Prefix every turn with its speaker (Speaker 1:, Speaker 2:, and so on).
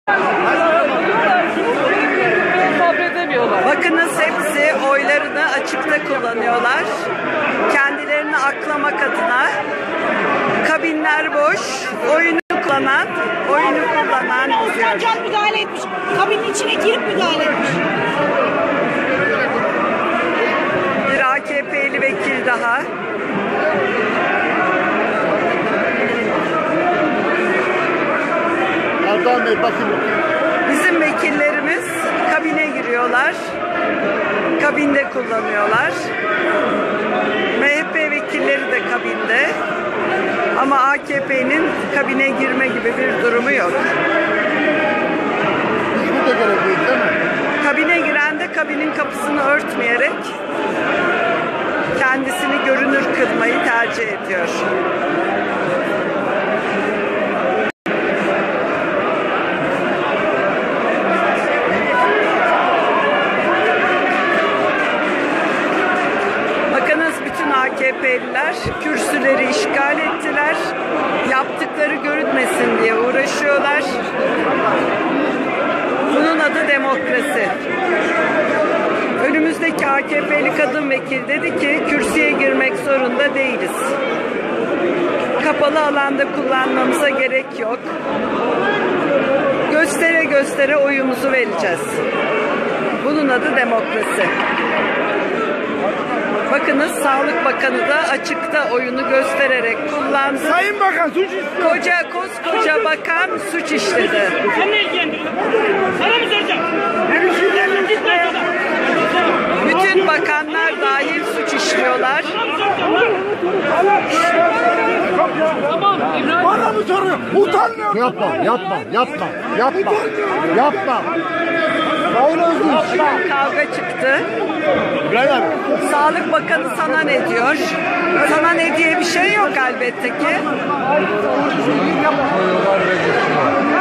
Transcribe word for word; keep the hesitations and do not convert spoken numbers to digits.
Speaker 1: Bakınız hepsi oylarını açıkta kullanıyorlar. Kendilerini aklamak adına. Kabinler boş. Oyunu kullanan, oyunu kullanan
Speaker 2: Osman Can müdahale etmiş. Kabinin içine girip müdahale etmiş.
Speaker 1: Bir A K P'li vekil daha.
Speaker 3: Erdoğan Bey bakın.
Speaker 1: Bizim vekillerimiz kabine giriyorlar. Kabinde kullanıyorlar. M H P vekilleri de kabinde. Ama A K P'nin kabine girme gibi bir durumu yok.
Speaker 3: Bu da gerek değil, değil mi?
Speaker 1: Kabine giren de kabinin kapısını örtmeyerek kendisini görünür kılmayı tercih ediyor. Bakınız bütün A K P'liler kürsüleri işgal ettiler. Yaptıkları görünmesin diye uğraşıyorlar. Bunun adı demokrasi. Önümüzdeki A K P'li kadın vekil dedi ki kürsüye girmek zorunda değiliz. Kapalı alanda kullanmamıza gerek yok. Göstere göstere oyumuzu vereceğiz. Bunun adı demokrasi. Bakınız Sağlık Bakanı da açıkta oyunu göstererek kullandı.
Speaker 3: Sayın Bakan suç işliyor.
Speaker 1: Koca koskoca bakan suç işledi.
Speaker 4: Sen ne ilgilendiriyor? Sana mı soracağım?
Speaker 3: Ne biçim yerler?
Speaker 4: Git lan şuradan.
Speaker 1: Bütün bakanlar dahil suç işliyorlar.
Speaker 4: Tamam İbrahim.
Speaker 3: Bana mı soruyor? Utanmıyor. Yapma, yapma, yapma, yapma, yapma.
Speaker 1: Kavga çıktı.
Speaker 3: İbrahim abi.
Speaker 1: Sağlık Bakanı sana ne diyor? Sana ne diye bir şey yok elbette ki.